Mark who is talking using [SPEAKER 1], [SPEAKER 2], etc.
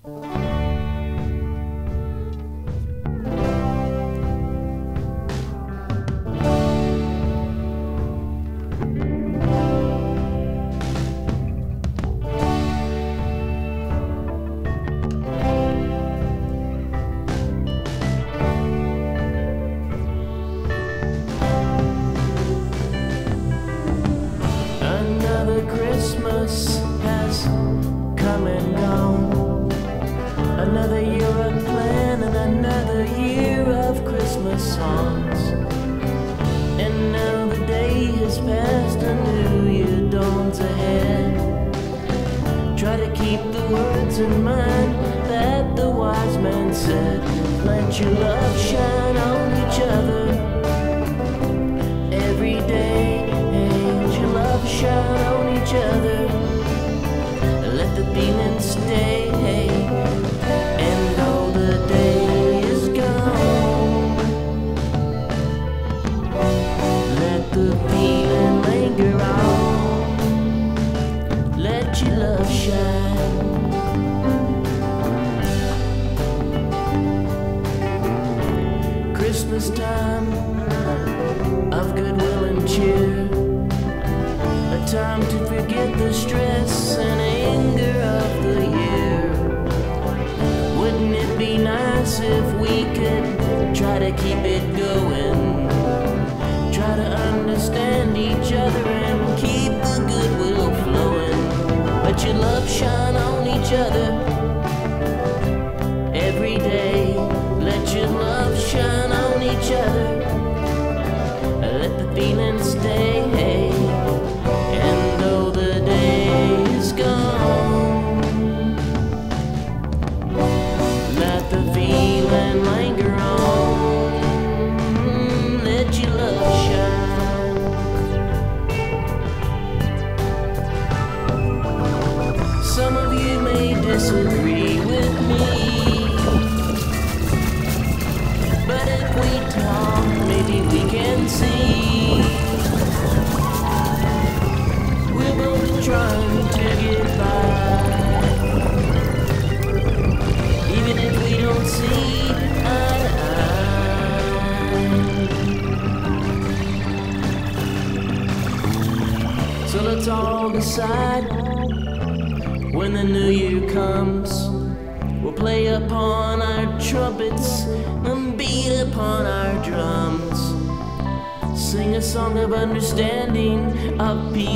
[SPEAKER 1] Christmas has come and gone. Another year of plan and another year of Christmas songs. And now the day has passed, a new year dawns ahead. Try to keep the words in mind that the wise man said. Let your love shine on each other every day. Let your love shine on each other. Let the feeling stay. And though the day is gone, let the feeling linger on. Let your love shine. Christmas time of goodwill and cheer, a time to forget the stress and anger of the year. Wouldn't it be nice if we could try to keep it going? Try to understand each other and keep the goodwill flowing. Let your love shine on each other every day. Let your love shine on each other. Let the feeling stay. And though the day is gone, let the feeling linger on. Let your love shine. Some of you may disagree with me, but if we talk, maybe we can see we're both trying to get by, even if we don't see eye to eye. So let's all decide when the new year comes, we'll play upon our trumpets and beat upon our drums. Sing a song of understanding, of peace